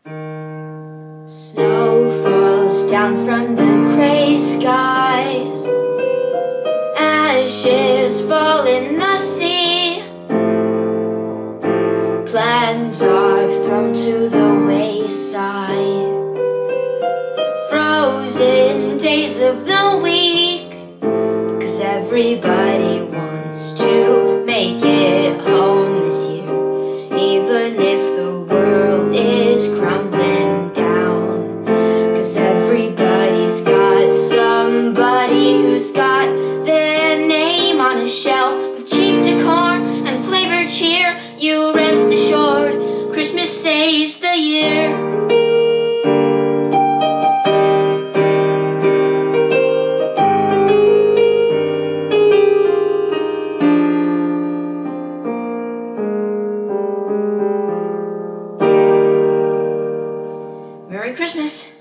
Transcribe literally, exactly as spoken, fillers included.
Snow falls down from the gray skies, ashes fall in the sea. Plans are thrown to the wayside, frozen days of the week, 'cause everybody wants to make it home this year, even if the world is crumbling down. 'Cause everybody's got somebody who's got their name on a shelf with cheap decor and flavored cheer. You rest assured, Christmas saves the year. Merry Christmas!